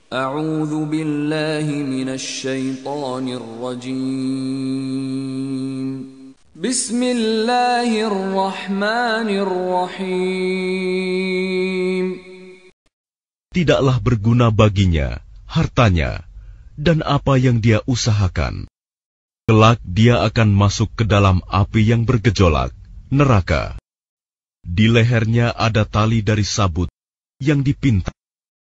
أعوذ بالله من الشيطان الرجيم. بسم الله الرحمن الرحيم. Tidaklah berguna baginya hartanya dan apa yang dia usahakan. Kelak dia akan masuk ke dalam api yang bergejolak, neraka. Di lehernya ada tali dari sabut yang dipintal.